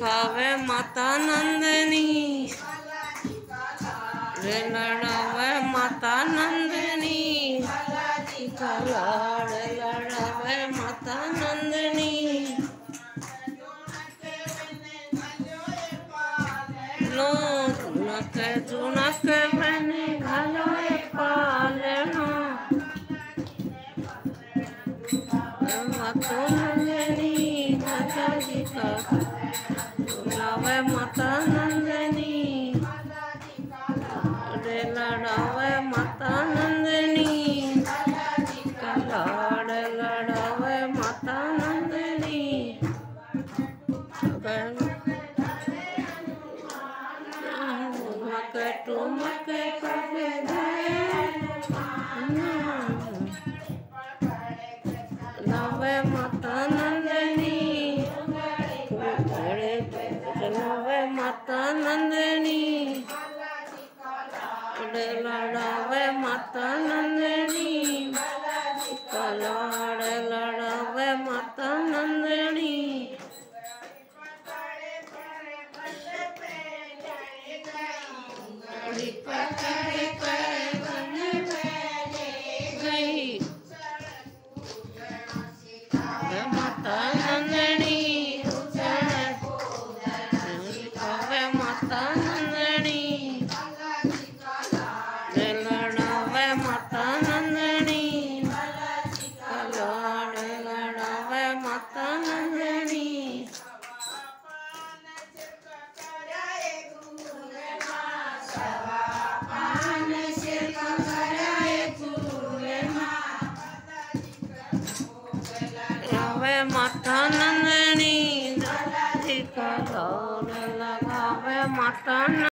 दिखावे माता नंदनी, रे लड़ावे माता नंदनी, रे लड़ावे माता नंदनी। लो जुनक बने घलोए पालना, माता नंदनी माता जी का लड़ावे माता नंदनी, रे लड़ावे माता नंदनी, लड़ावे माता नंदनी। टुमक कबे लड़ावे माता नंदनी, लड़ावे माता नंदनी, लड़ावे माता नंदनी, लड़ावे माता नंदनी। माता नंदनी माता नंदनी, लड़ावे माता नंदनी, लड़ावे माता नंदनी। माता नंदनी, लगावे माता।